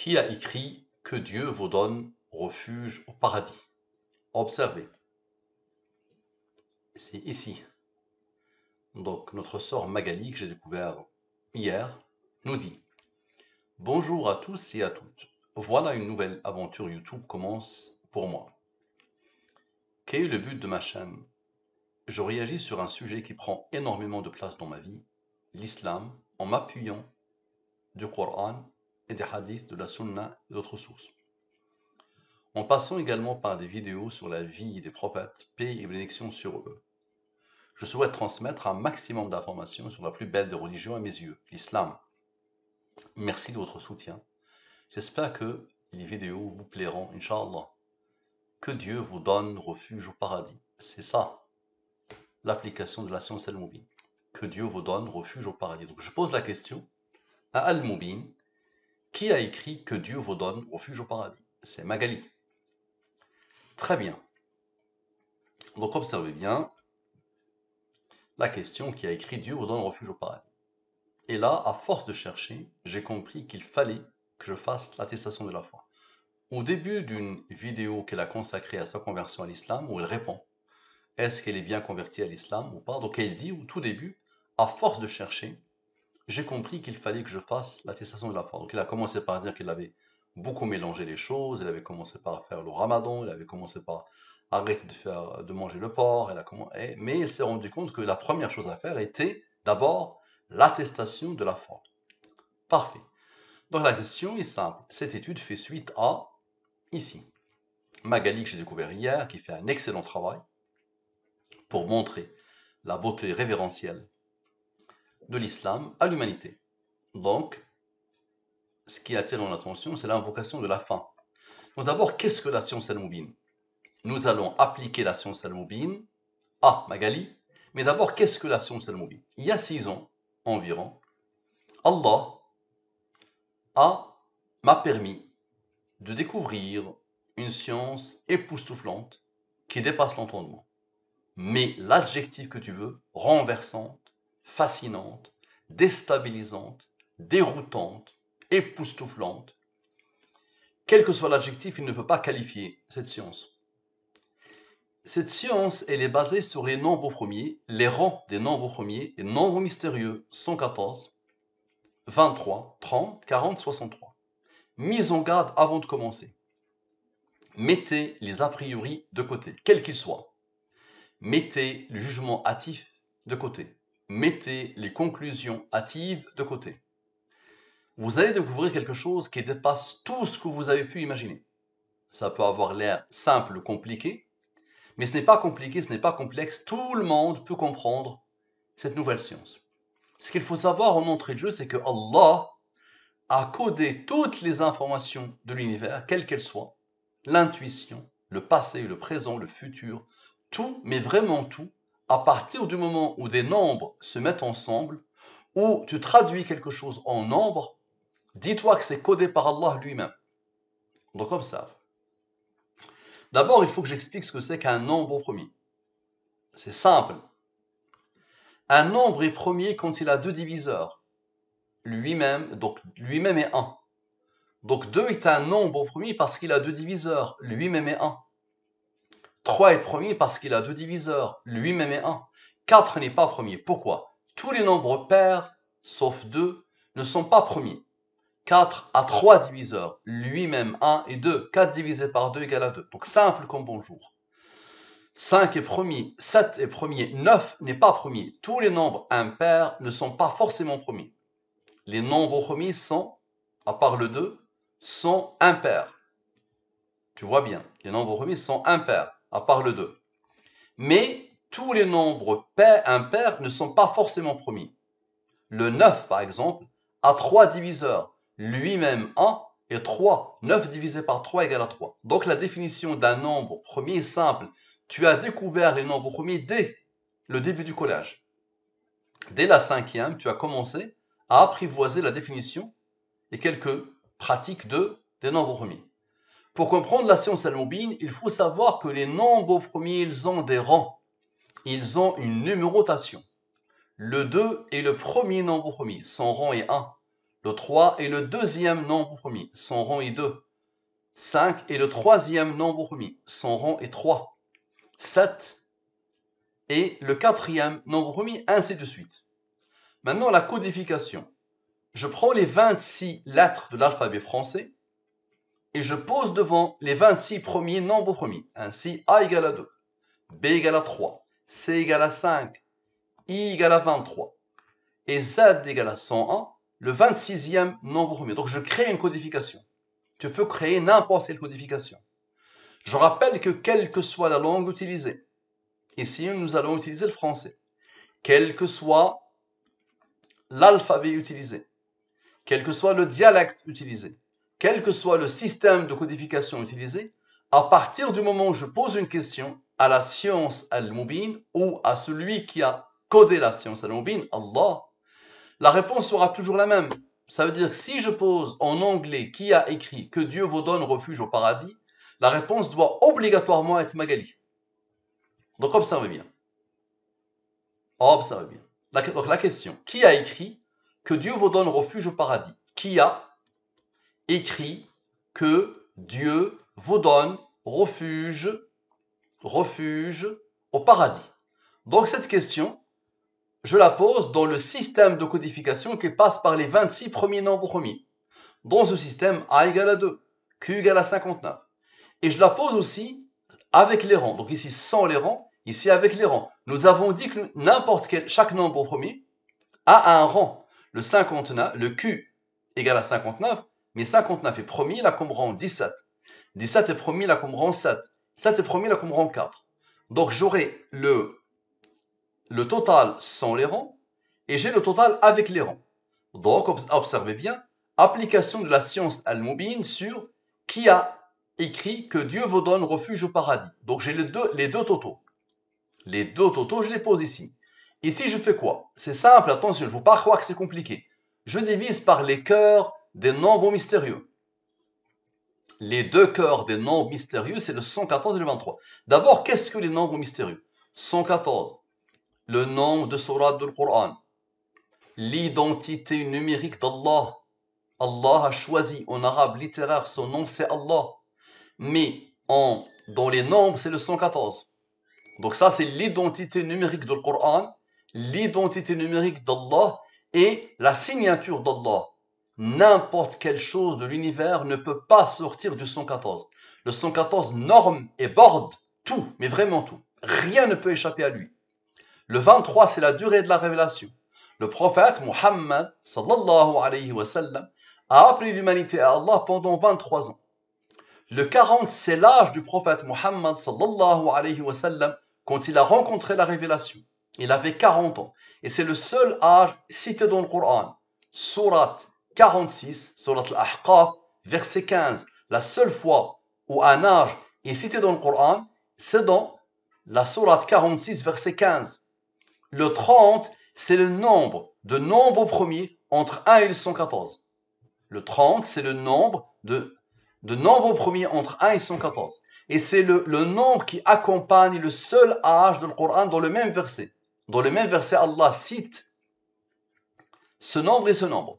Qui a écrit que Dieu vous donne refuge au paradis? Observez, c'est ici. Donc notre sœur Magali, que j'ai découvert hier, nous dit: bonjour à tous et à toutes. Voilà une nouvelle aventure YouTube commence pour moi. Quel est le but de ma chaîne? Je réagis sur un sujet qui prend énormément de place dans ma vie, l'islam, en m'appuyant du Coran et des hadiths, de la Sunna et d'autres sources. En passant également par des vidéos sur la vie des prophètes, paix et bénédiction sur eux. Je souhaite transmettre un maximum d'informations sur la plus belle des religions à mes yeux, l'islam. Merci de votre soutien. J'espère que les vidéos vous plairont, Inch'Allah. Que Dieu vous donne refuge au paradis. C'est ça, l'application de la science Al-Mubin. Que Dieu vous donne refuge au paradis. Donc je pose la question à Al-Mubin, qui a écrit que Dieu vous donne refuge au paradis? C'est Magali. Très bien. Donc observez bien la question qui a écrit Dieu vous donne refuge au paradis. Et là, à force de chercher, j'ai compris qu'il fallait que je fasse l'attestation de la foi. Au début d'une vidéo qu'elle a consacrée à sa conversion à l'islam, où elle répond, est-ce qu'elle est bien convertie à l'islam ou pas? Donc elle dit au tout début, à force de chercher, j'ai compris qu'il fallait que je fasse l'attestation de la foi. Donc elle a commencé par dire qu'elle avait beaucoup mélangé les choses, elle avait commencé par faire le ramadan, elle avait commencé par arrêter de manger le porc, mais elle s'est rendue compte que la première chose à faire était d'abord l'attestation de la foi. Parfait. Donc la question est simple. Cette étude fait suite à, ici, Magali que j'ai découvert hier, qui fait un excellent travail pour montrer la beauté révérentielle de l'islam à l'humanité. Donc, ce qui attire mon attention, c'est l'invocation de la fin. Donc d'abord, qu'est-ce que la science Al-Mubin? Nous allons appliquer la science Al-Mubin à Magali, mais d'abord, qu'est-ce que la science Al-Mubin? Il y a 6 ans environ, Allah m'a permis de découvrir une science époustouflante qui dépasse l'entendement. Mais l'adjectif que tu veux, renversante, fascinante, déstabilisante, déroutante, époustouflante, quel que soit l'adjectif, il ne peut pas qualifier cette science. Cette science, elle est basée sur les nombres premiers, les rangs des nombres premiers, les nombres mystérieux 114, 23, 30, 40, 63. Mise en garde avant de commencer. Mettez les a priori de côté, quels qu'ils soient. Mettez le jugement hâtif de côté. Mettez les conclusions hâtives de côté. Vous allez découvrir quelque chose qui dépasse tout ce que vous avez pu imaginer. Ça peut avoir l'air simple, compliqué, mais ce n'est pas compliqué, ce n'est pas complexe. Tout le monde peut comprendre cette nouvelle science. Ce qu'il faut savoir en entrée de jeu, c'est que Allah a codé toutes les informations de l'univers, quelles qu'elles soient, l'intuition, le passé, le présent, le futur, tout, mais vraiment tout, à partir du moment où des nombres se mettent ensemble, où tu traduis quelque chose en nombre, dis-toi que c'est codé par Allah lui-même. Donc observe. D'abord, il faut que j'explique ce que c'est qu'un nombre premier. C'est simple. Un nombre est premier quand il a 2 diviseurs. Lui-même est 1. Donc 2 est un nombre premier parce qu'il a 2 diviseurs. Lui-même est 1. 3 est premier parce qu'il a 2 diviseurs. Lui-même est 1. 4 n'est pas premier. Pourquoi? Tous les nombres pairs, sauf 2, ne sont pas premiers. 4 a 3 diviseurs. Lui-même 1 et 2. 4 divisé par 2 égale à 2. Donc simple comme bonjour. 5 est premier, 7 est premier, 9 n'est pas premier. Tous les nombres impairs ne sont pas forcément premiers. Les nombres premiers sont, à part le 2, sont impairs. Tu vois bien, les nombres premiers sont impairs, à part le 2. Mais tous les nombres impairs ne sont pas forcément premiers. Le 9, par exemple, a 3 diviseurs. Lui-même 1 et 3. 9 divisé par 3 égale à 3. Donc la définition d'un nombre premier est simple. Tu as découvert les nombres premiers dès le début du collège. Dès la 5e, tu as commencé à apprivoiser la définition et quelques pratiques des nombres premiers. Pour comprendre la science Al-Mubin, il faut savoir que les nombres premiers, ils ont des rangs. Ils ont une numérotation. Le 2 est le premier nombre premier, son rang est 1. Le 3 est le deuxième nombre premier, son rang est 2. 5 est le troisième nombre premier, son rang est 3. 7 est le quatrième nombre premier, ainsi de suite. Maintenant, la codification. Je prends les 26 lettres de l'alphabet français et je pose devant les 26 premiers nombres premiers. Ainsi, A égale à 2, B égale à 3, C égale à 5, I égale à 23 et Z égale à 101, le 26e nombre premier. Donc, je crée une codification. Tu peux créer n'importe quelle codification. Je rappelle que quelle que soit la langue utilisée, ici nous allons utiliser le français, quel que soit l'alphabet utilisé, quel que soit le dialecte utilisé, quel que soit le système de codification utilisé, à partir du moment où je pose une question à la science al-Mubin ou à celui qui a codé la science al-Mubin, Allah, la réponse sera toujours la même. Ça veut dire que si je pose en anglais qui a écrit que Dieu vous donne refuge au paradis, la réponse doit obligatoirement être Magali. Donc observez bien. Observez bien. Donc la question, qui a écrit que Dieu vous donne refuge au paradis? Qui a écrit que Dieu vous donne refuge au paradis? Donc cette question, je la pose dans le système de codification qui passe par les 26 premiers nombres premiers. Dans ce système, A égale à 2, Q égale à 59. Et je la pose aussi avec les rangs. Donc ici sans les rangs, ici avec les rangs. Nous avons dit que chaque nombre premier a un rang. Le 59, le Q égale à 59, mais 59 est premier, il a comme rang 17. 17 est premier, il a comme rang 7. 7 est premier, il a comme rang 4. Donc j'aurai le total sans les rangs et j'ai le total avec les rangs. Donc observez bien, application de la science al-Mubin sur qui a écrit que Dieu vous donne refuge au paradis. Donc j'ai les deux totaux. Les deux totaux, je les pose ici. Ici, je fais quoi? C'est simple, attention, il ne faut pas croire que c'est compliqué. Je divise par les cœurs des nombres mystérieux. Les deux cœurs des nombres mystérieux, c'est le 114 et le 23. D'abord, qu'est-ce que les nombres mystérieux? 114, le nombre de sourates du Coran, l'identité numérique d'Allah. Allah a choisi en arabe littéraire, son nom c'est Allah. Mais dans les nombres, c'est le 114. Donc ça, c'est l'identité numérique du Coran, l'identité numérique d'Allah et la signature d'Allah. N'importe quelle chose de l'univers ne peut pas sortir du 114. Le 114 norme et borde tout, mais vraiment tout. Rien ne peut échapper à lui. Le 23, c'est la durée de la révélation. Le prophète Muhammad, sallallahu alayhi wa sallam, a appelé l'humanité à Allah pendant 23 ans. Le 40, c'est l'âge du prophète Muhammad, sallallahu alayhi wa sallam, quand il a rencontré la révélation. Il avait 40 ans. Et c'est le seul âge cité dans le Coran. Surat 46, Surat al-Ahqaf, verset 15. La seule fois où un âge est cité dans le Coran, c'est dans la Surat 46, verset 15. Le 30, c'est le nombre de nombres premiers entre 1 et le 114. Le 30, c'est le nombre de nombres premiers entre 1 et 114. Et c'est le nombre qui accompagne le seul âge du Coran dans le même verset. Dans le même verset, Allah cite ce nombre et ce nombre.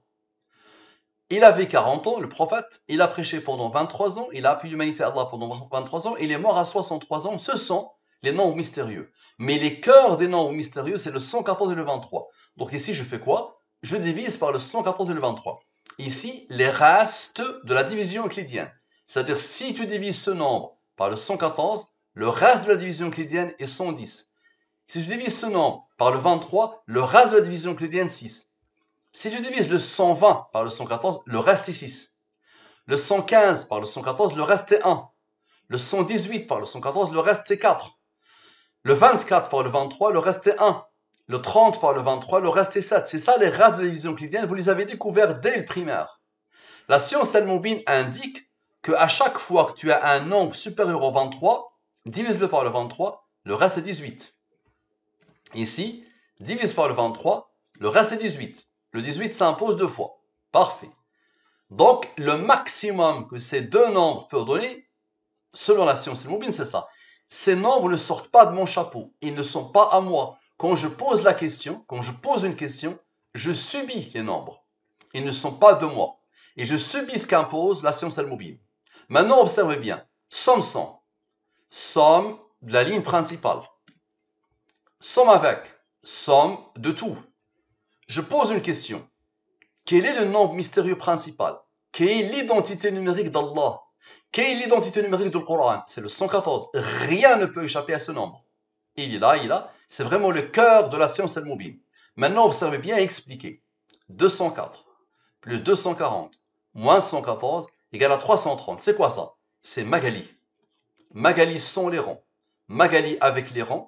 Il avait 40 ans, le prophète, il a prêché pendant 23 ans, il a appelé l'humanité à Allah pendant 23 ans, il est mort à 63 ans. Ce sont les nombres mystérieux. Mais les cœurs des nombres mystérieux, c'est le 114 et le 23. Donc ici, je fais quoi? Je divise par le 114 et le 23. Ici, les restes de la division euclidienne. C'est-à-dire, si tu divises ce nombre par le 114, le reste de la division euclidienne est 110. Si tu divises ce nombre par le 23, le reste de la division euclidienne est 6. Si tu divises le 120 par le 114, le reste est 6. Le 115 par le 114, le reste est 1. Le 118 par le 114, le reste est 4. Le 24 par le 23, le reste est 1. Le 30 par le 23, le reste est 7. C'est ça les restes de la division euclidienne, vous les avez découverts dès le primaire. La science al-Mubin indique qu'à chaque fois que tu as un nombre supérieur au 23, divise-le par le 23, le reste est 18. Ici, divise par le 23, le reste est 18. Le 18 s'impose 2 fois. Parfait. Donc, le maximum que ces deux nombres peuvent donner, selon la science al-Mubin, c'est ça. Ces nombres ne sortent pas de mon chapeau. Ils ne sont pas à moi. Quand je pose la question, quand je pose une question, je subis les nombres. Ils ne sont pas de moi. Et je subis ce qu'impose la science al-mubin. Maintenant, observez bien. Somme 100. Somme de la ligne principale. Somme avec. Somme de tout. Je pose une question. Quel est le nombre mystérieux principal? Quelle est l'identité numérique d'Allah? Quelle est l'identité numérique du Coran? C'est le 114. Rien ne peut échapper à ce nombre. Il est là. C'est vraiment le cœur de la science al-mubin. Maintenant, observez bien et expliquez. 204 plus 240 moins 114 égale à 330. C'est quoi ça? C'est Magali. Magali sans les rangs. Magali avec les rangs.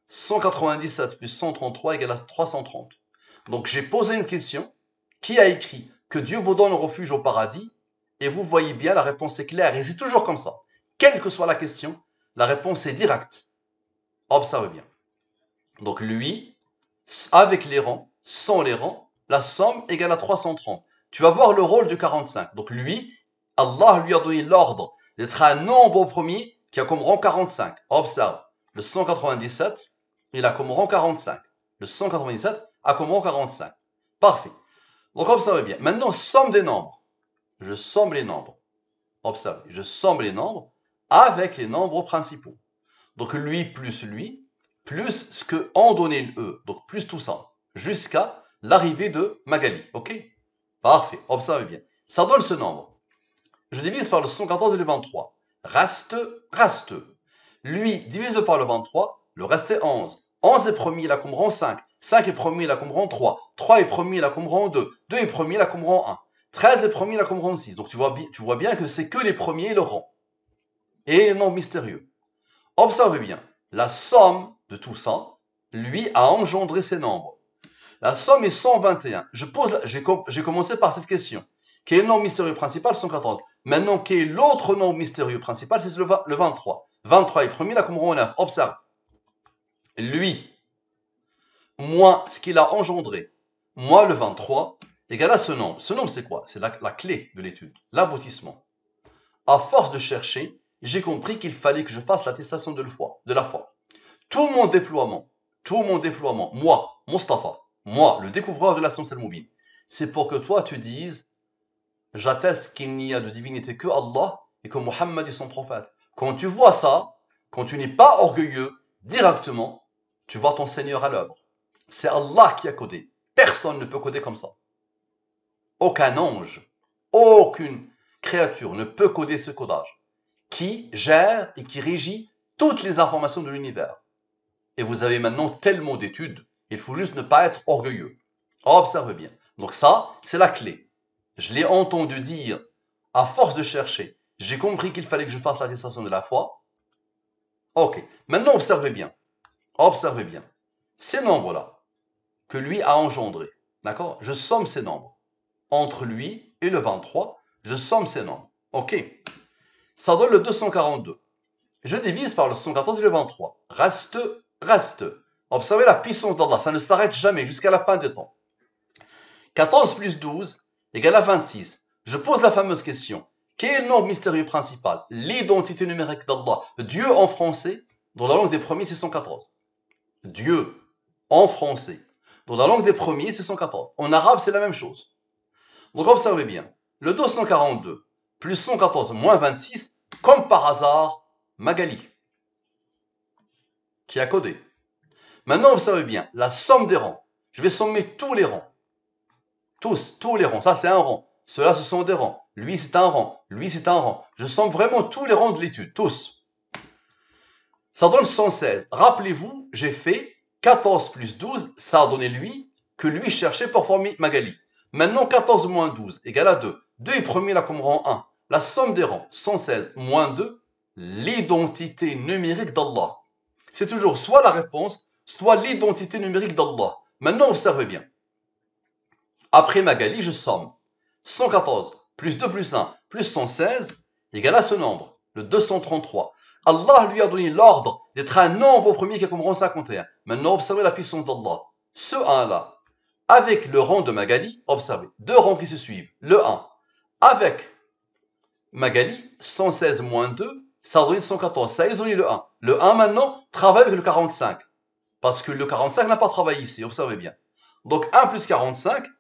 197 plus 133 égale à 330. Donc j'ai posé une question. Qui a écrit que Dieu vous donne refuge au paradis? Et vous voyez bien, la réponse est claire. Et c'est toujours comme ça. Quelle que soit la question, la réponse est directe. Observez bien. Donc lui, avec les rangs, sans les rangs, la somme égale à 330. Tu vas voir le rôle du 45. Donc lui, Allah lui a donné l'ordre d'être un nombre au premier qui a comme rang 45. Observe, le 197, il a comme rang 45. Le 197 a comme rang 45. Parfait. Donc observez bien. Maintenant, somme des nombres. Je somme les nombres. Observez, je somme les nombres avec les nombres principaux. Donc lui, plus ce que en donnait eux. Donc plus tout ça. Jusqu'à l'arrivée de Magali. Ok? Parfait. Observez bien. Ça donne ce nombre. Je divise par le 114 et le 23. Reste. Lui, divise par le 23, le reste est 11. 11 est premier, il a comme rang 5. 5 est premier, il a comme rang 3. 3 est premier, il a comme rang 2. 2 est premier, il a comme rang 1. 13 est premier, il a comme rang 6. Donc tu vois bien que c'est que les premiers et le rang. Et les nombres mystérieux. Observez bien. La somme de tout ça, lui, a engendré ces nombres. La somme est 121. J'ai commencé par cette question. Quel est le nombre mystérieux principal? 114. Maintenant, quel est l'autre nombre mystérieux principal? C'est le 23. 23 est premier, il a comme rang 9. Observe. Lui, moins ce qu'il a engendré, moins le 23, égale à ce nombre. Ce nombre, c'est quoi? C'est la clé de l'étude, l'aboutissement. À force de chercher, j'ai compris qu'il fallait que je fasse l'attestation de la foi. Tout mon déploiement, moi, Mustapha, moi, le découvreur de la science al-mubin, c'est pour que toi tu dises, j'atteste qu'il n'y a de divinité que Allah et que Muhammad est son prophète. Quand tu vois ça, quand tu n'es pas orgueilleux, directement, tu vois ton Seigneur à l'œuvre. C'est Allah qui a codé. Personne ne peut coder comme ça. Aucun ange, aucune créature ne peut coder ce codage qui gère et qui régit toutes les informations de l'univers. Et vous avez maintenant tellement d'études, il faut juste ne pas être orgueilleux. Observe bien. Donc ça, c'est la clé. Je l'ai entendu dire, à force de chercher, j'ai compris qu'il fallait que je fasse l'attestation de la foi. Ok, maintenant observez bien. Observez bien. Ces nombres-là, que lui a engendrés, d'accord? Je somme ces nombres. Entre lui et le 23, je somme ces nombres. Ok. Ça donne le 242. Je divise par le 114 et le 23. Reste. Observez la puissance d'Allah, ça ne s'arrête jamais jusqu'à la fin des temps. 14 plus 12 égale à 26. Je pose la fameuse question. Quel est le nombre mystérieux principal? L'identité numérique d'Allah. Dieu en français, dans la langue des premiers, c'est 114. Dieu en français. Dans la langue des premiers, c'est 114. En arabe, c'est la même chose. Donc observez bien. Le 242 plus 114 moins 26, comme par hasard, Magali, qui a codé. Maintenant, observez bien. La somme des rangs. Je vais sommer tous les rangs. Tous les rangs. Ça, c'est un rang. Ceux-là, ce sont des rangs. Lui, c'est un rang. Lui, c'est un rang. Je somme vraiment tous les rangs de l'étude. Tous. Ça donne 116. Rappelez-vous, j'ai fait 14 plus 12. Ça a donné lui, que lui cherchait pour former Magali. Maintenant, 14 moins 12 égale à 2. 2 est premier là comme rang 1. La somme des rangs, 116 moins 2, l'identité numérique d'Allah. C'est toujours soit la réponse, soit l'identité numérique d'Allah. Maintenant, observez bien. Après Magali, je somme. 114 plus 2 plus 1 plus 116 égale à ce nombre, le 233. Allah lui a donné l'ordre d'être un nombre au premier qui a comme rang 51. Maintenant, observez la puissance d'Allah. Ce 1-là, avec le rang de Magali, observez, deux rangs qui se suivent. Le 1, avec Magali, 116 moins 2, ça a donné 114. Ça a isolé le 1. Le 1 maintenant travaille avec le 45. Parce que le 45 n'a pas travaillé ici, observez bien. Donc 1 plus 45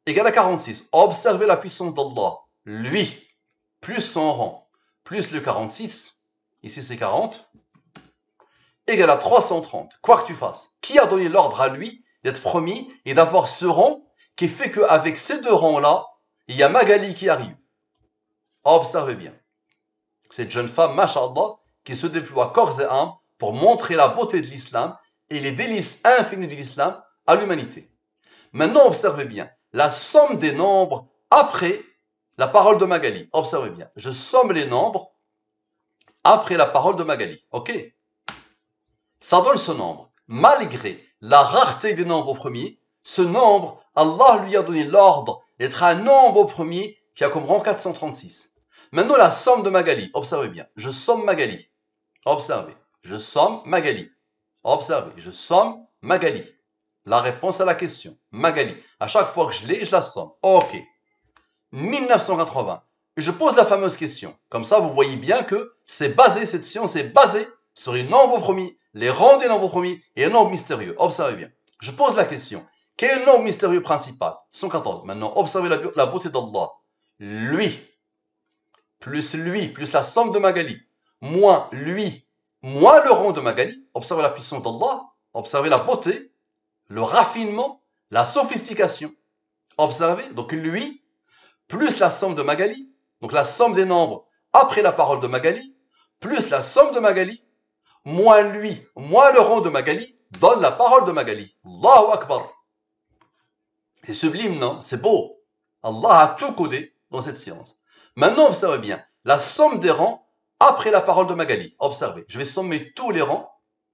égale à 46. Observez la puissance d'Allah. Lui, plus son rang, plus le 46, ici c'est 40, égale à 330. Quoi que tu fasses, qui a donné l'ordre à lui d'être premier et d'avoir ce rang qui fait qu'avec ces deux rangs-là, il y a Magali qui arrive. Observez bien. Cette jeune femme, mashallah, qui se déploie corps et âme pour montrer la beauté de l'islam et les délices infinis de l'islam à l'humanité. Maintenant, observez bien. La somme des nombres après la parole de Magali. Observez bien. Je somme les nombres après la parole de Magali. Ok? Ça donne ce nombre. Malgré la rareté des nombres au premier, ce nombre, Allah lui a donné l'ordre d'être un nombre au premier qui a comme rang 436. Maintenant, la somme de Magali. Observez bien. Je somme Magali. Observez. Je somme Magali. Observez. Je somme Magali. La réponse à la question. Magali. À chaque fois que je l'ai, je la somme. Ok. 1980. Et je pose la fameuse question. Comme ça, vous voyez bien que c'est basé, cette science est basée sur les nombres premiers, les rangs des nombres premiers et un nombre mystérieux. Observez bien. Je pose la question. Quel est le nombre mystérieux principal? 114. Maintenant, observez la beauté d'Allah. Lui, plus la somme de Magali, moins lui, moins le rang de Magali. Observez la puissance d'Allah. Observez la beauté, le raffinement, la sophistication. Observez, donc lui, plus la somme de Magali, donc la somme des nombres après la parole de Magali, plus la somme de Magali, moins lui, moins le rang de Magali, donne la parole de Magali. Allahu Akbar. C'est sublime, non? C'est beau. Allah a tout codé dans cette science. Maintenant, observez bien, la somme des rangs après la parole de Magali. Observez, je vais sommer tous les rangs,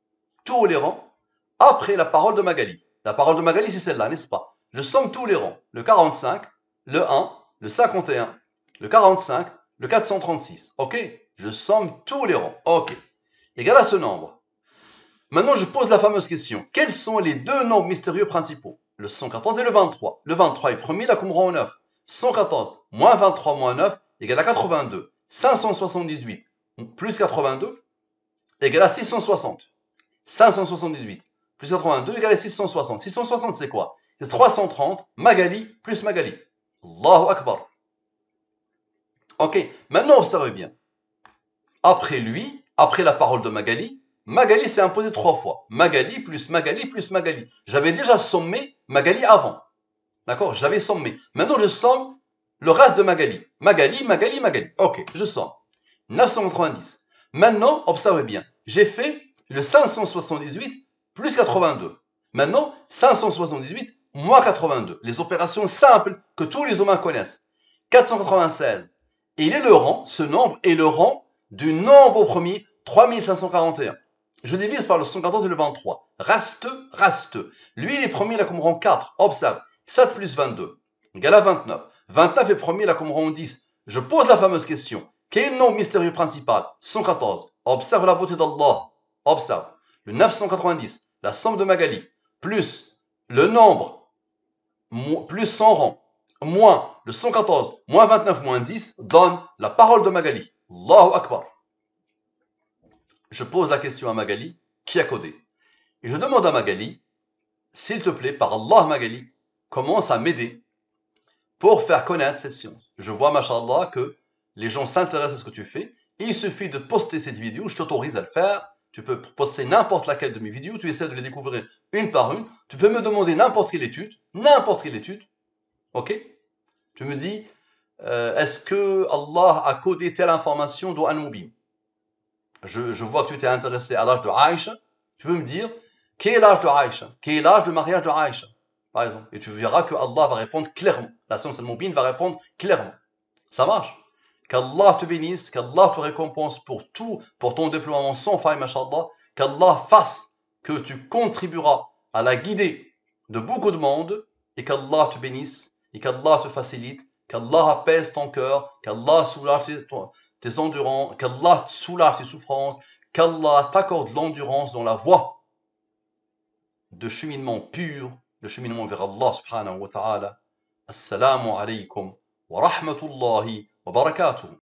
après la parole de Magali. La parole de Magali, c'est celle-là, n'est-ce pas? Je somme tous les rangs. Le 45, le 1, le 51, le 45, le 436. Ok? Je somme tous les rangs. Ok. Égal à ce nombre. Maintenant, je pose la fameuse question. Quels sont les deux nombres mystérieux principaux? Le 114 et le 23. Le 23 est premier, là comme rang 9. 114 moins 23 moins 9 égale à 82. 578 plus 82 égale à 660. 578 plus 82 égale à 660. 660, c'est quoi? C'est 330 Magali plus Magali. Allahu Akbar. Ok, maintenant observez bien. Après lui, après la parole de Magali, Magali s'est imposé 3 fois. Magali plus Magali plus Magali. J'avais déjà sommé Magali avant. D'accord? Je l'avais sommé. Maintenant, je somme le reste de Magali. Magali, Magali, Magali. Ok, je somme. 990. Maintenant, observez bien. J'ai fait le 578 plus 82. Maintenant, 578 moins 82. Les opérations simples que tous les humains connaissent. 496. Et il est le rang, ce nombre est le rang du nombre au premier, 3541. Je divise par le 114 et le 23. Reste. Lui, il est premier, il a comme rang 4. Observe. 7 plus 22 égale à 29. 29 est premier, il a comme rang 10. Je pose la fameuse question. Quel est le nombre mystérieux principal? 114. Observe la beauté d'Allah. Observe. Le 990, la somme de Magali, plus le nombre, plus son rang, moins le 114, moins 29, moins 10, donne la parole de Magali. Allahu Akbar. Je pose la question à Magali, qui a codé? Et je demande à Magali, s'il te plaît, par Allah Magali, commence à m'aider pour faire connaître cette science. Je vois, machallah, que les gens s'intéressent à ce que tu fais. Et il suffit de poster cette vidéo, je t'autorise à le faire. Tu peux poster n'importe laquelle de mes vidéos, tu essaies de les découvrir une par une. Tu peux me demander n'importe quelle étude. Ok? Tu me dis, est-ce que Allah a codé telle information dans Al-Mubin? Je vois que tu t'es intéressé à l'âge de Aïcha. Tu peux me dire, quel est l'âge de Aïcha? Quel est l'âge de mariage de Aïcha? Par exemple. Et tu verras que Allah va répondre clairement. La science Al-Mubin va répondre clairement. Ça marche? Qu'Allah te bénisse, qu'Allah te récompense pour tout, pour ton déploiement sans faille, mashallah. Qu'Allah fasse que tu contribueras à la guider de beaucoup de monde et qu'Allah te bénisse et qu'Allah te facilite, qu'Allah apaise ton cœur, qu'Allah soulage tes endurants, qu'Allah soulage tes souffrances, qu'Allah t'accorde l'endurance dans la voie de cheminement pur, de cheminement vers Allah subhanahu wa ta'ala. Assalamu alaykum wa rahmatullahi wa barakatuh.